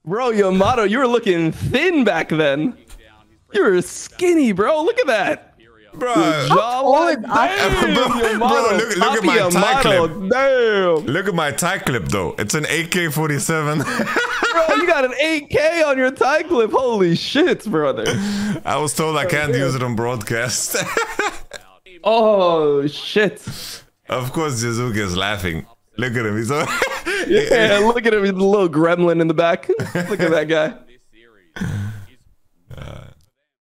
Bro, Yamato, you were looking thin back then. You were skinny, bro. Look at that. Bro, Jawline. Damn, bro, look at my tie clip. Damn. Look at my tie clip, though. It's an AK-47. Bro, you got an 8K on your tie clip. Holy shit, brother. I was told I can't use it on broadcast. Oh, shit. Of course, Jizuka is laughing. Look at him. He's all... Yeah, look at him. He's a little gremlin in the back. Look at that guy.